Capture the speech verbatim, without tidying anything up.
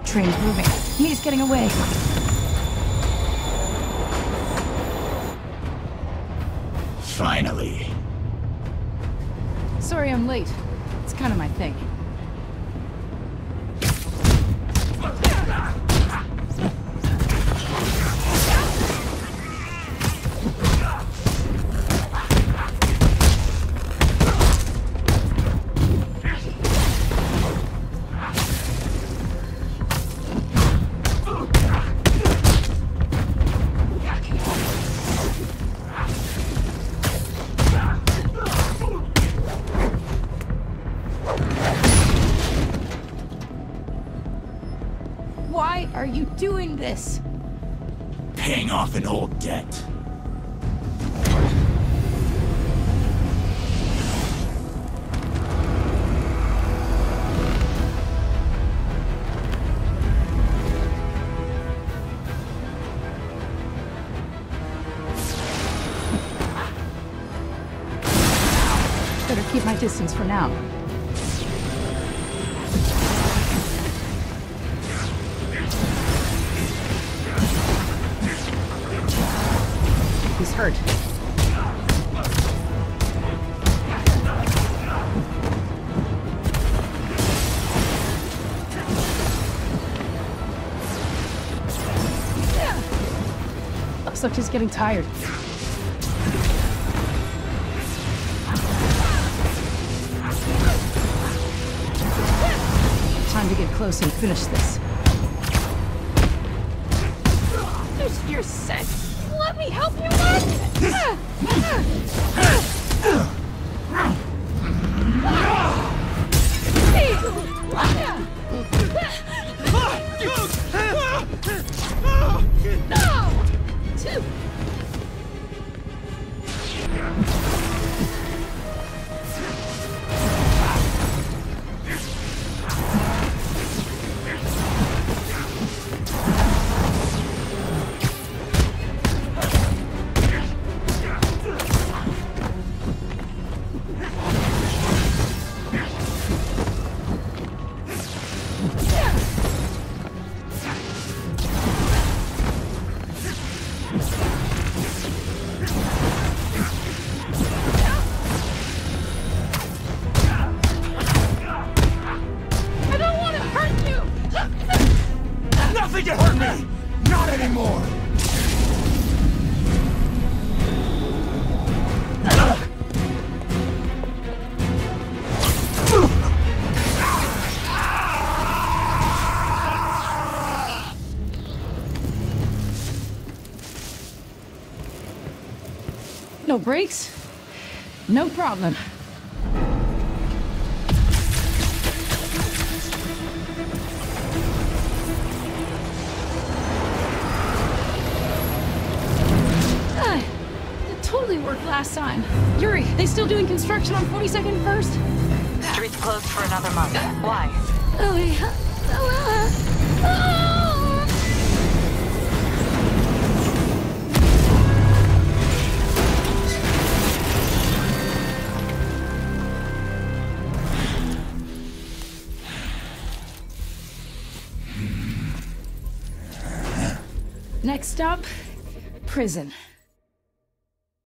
train's moving. He's getting away. Finally. Sorry I'm late. It's kind of my thing. Why are you doing this? Paying off an old debt. Better keep my distance for now. He's hurt. Looks like he's getting tired. Time to get close and finish this. You're sick. Let me help you, Mark! Two. Nothing can hurt me! Not anymore! No brakes? No problem. Totally worked last time. Yuri, they still doing construction on forty-second First? Street's closed for another month. Why? Oh, yeah. Oh, uh, oh. Next stop, prison.